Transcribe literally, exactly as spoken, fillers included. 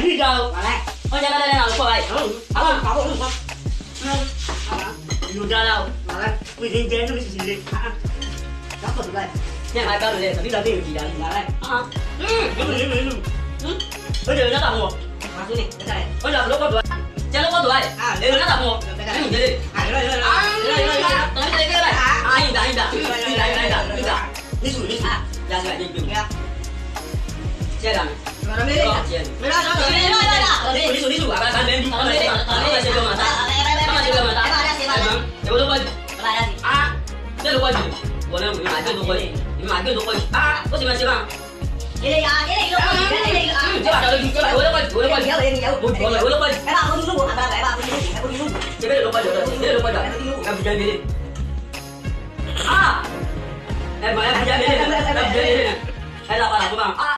đi đâu? Ôi ra đây đây nào qua đây. Không, không, không, không. Đi ra đâu? Vì thế thế nó mới gì đi. Đó còn đây. Nhà hai bao này, biết là cái gì đây? Là đây. À. Ừ, đúng rồi, đúng rồi. Ừ. Bây giờ nó tầm một. Mà xuống đi, đây. Bây giờ lúc có tuổi. Cha lúc có tuổi. À, đây nó tầm một. Cái gì đi? À, đây đây đây. À, đây đây đây. Tới đây cái này. À, đi đây, đi đây. Đi đây, đây, đây, đây. Đi xuống, đi xuống. Ra xuống đi đi. Xe đằng. Rồi đi. Rồi đó, rồi đi, rồi đó. Đi đi xuống, đi xuống. À, bạn bên đi. Bạn bên đi. Bạn bên đi mà ta. Bạn bên đi mà ta. Để tôi quay. À, đây là quay gì? Quay này mình lại cái tôi quay. Mình lại cái tôi quay. À, có gì mà xem nào? Cái này à, cái này đâu quay, cái này à. Chứ bạn đợi cái bạn quay quay, quay quay. Kéo lên, kéo. Quay quay quay. Cái bạn không đúng, bạn bạn bạn không đúng. Cái bên đâu quay được, cái bên đâu quay được. Cầm chơi đi. À. Em mà em chơi đi. Em chơi đi. Hay là bạn làm không bằng?